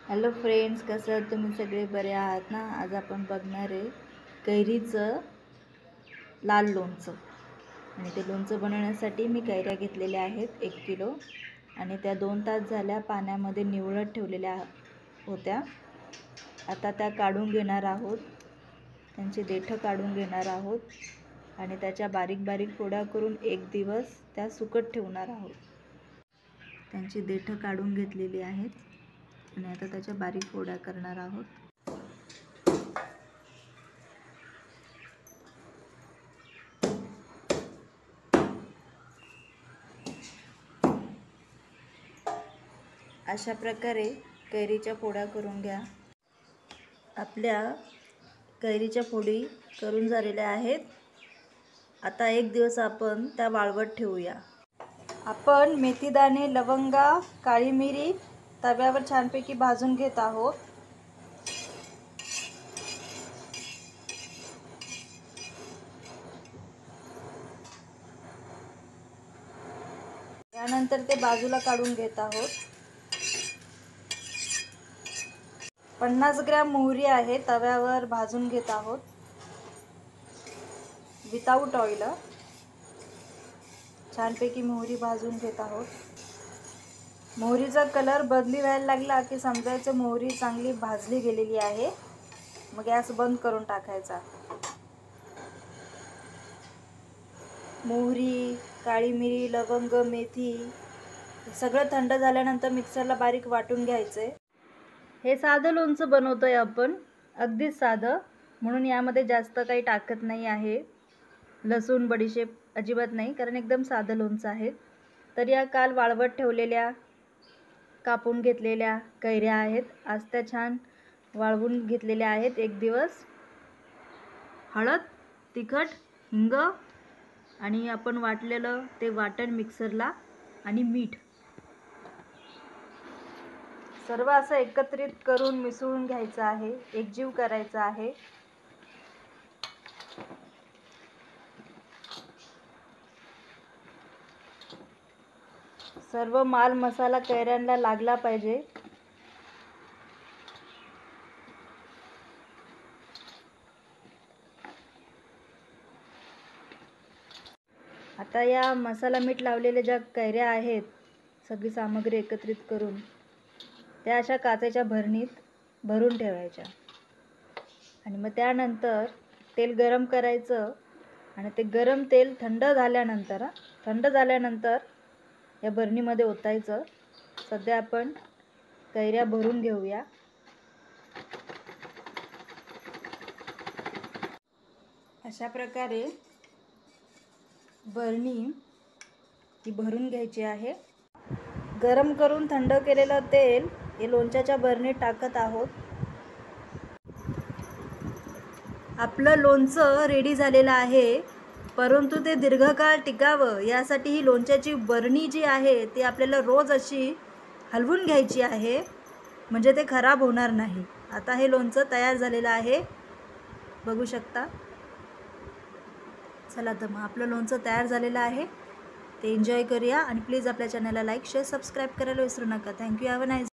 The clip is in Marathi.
हॅलो फ्रेंड्स, कसं आहात तुम्ही? सगळे बरे आहात ना? आज आपण बघणार आहे कैरीचं लाल लोणचं. आणि ते लोणचं बनवण्यासाठी मी कैऱ्या घेतलेल्या आहेत 1 किलो आणि त्या 2 तास झाल्या पाण्यामध्ये निवळत ठेवलेल्या होत्या. आता त्या काढून घेणार आहोत, त्यांची देठं काढून घेणार आहोत आणि त्याच्या बारीक बारीक फोड्या करून 1 दिवस त्या सुकत ठेवणार आहोत. त्यांची देठं काढून घेतलेली आहेत आणि आता त्याच्या बारीक फोड्या करणार आहोत. अशा प्रकारे कैरीच्या फोड्या करून घ्या. आपल्या कैरीच्या फोडी करून झालेल्या आहेत. आता 1 दिवस आपण त्या वाळवत ठेवूया. आपण मेथीदाणे, लवंगा, काळी मिरी तव्यावर छानपैकी भाजून घेत आहोत. त्यानंतर ते बाजूला काढून घेत आहोत. 50 ग्रॅम मोहरी आहे, तव्यावर भाजून घेत आहोत विदाऊट ऑइल. छानपैकी मोहरी भाजून घेत आहोत. मोहरीचा कलर बदली व्हायला लागला की समजायचं मोहरी चांगली भाजली गेलेली आहे. मग गॅस बंद करून टाकायचा. मोहरी, काळी मिरी, लवंग, मेथी सगळं थंड झाल्यानंतर मिक्सरला बारीक वाटून घ्यायचे. हे साधं लोणचं बनवतोय आपण, अगदीच साधं, म्हणून यामध्ये जास्त काही टाकत नाही आहे. लसूण, बडीशेप अजिबात नाही, कारण एकदम साधं लोणचं आहे. तर या काल वाळवत ठेवलेल्या, कापून घेतलेल्या कैऱ्या आहेत. आज त्या छान वाळवून घेतलेल्या आहेत 1 दिवस. हळद, तिखट, हिंग आणि आपण वाटलेलं ते वाटण मिक्सरला आणि मीठ सर्व असं एकत्रित करून मिसळून घ्यायचं आहे, एकजीव करायचं आहे. सर्व माल मसाला कैऱ्यांना लागला पाहिजे. आता या मसाला मीठ लावलेल्या ज्या कैऱ्या आहेत, सगळी सामग्री एकत्रित करून त्या अशा काचेच्या भरणीत भरून ठेवायच्या आणि मग त्यानंतर तेल गरम करायचं आणि ते गरम तेल थंड झाल्यानंतर या भरणीमध्ये ओतायचं. सध्या आपण कैऱ्या भरून घेऊया. अशा प्रकारे भरणी ही भरून घ्यायची आहे. गरम करून थंड केलेलं तेल हे लोणच्याच्या भरणीत टाकत आहोत. आपलं लोणचं रेडी झालेलं आहे, परंतु ते दीर्घकाळ टिकावं यासाठी ही लोणच्याची भरणी जी आहे ती आपल्याला रोज अशी हलवून घ्यायची आहे, म्हणजे ते खराब होणार नाही. आता हे लोणचं तयार झालेलं आहे, बघू शकता. चला तर मग आपलं लोणचं तयार झालेलं आहे, ते एन्जॉय करूया. आणि प्लीज आपल्या चॅनलला लाईक, शेअर, सबस्क्राईब करायला विसरू नका. थँक्यू. Have a nice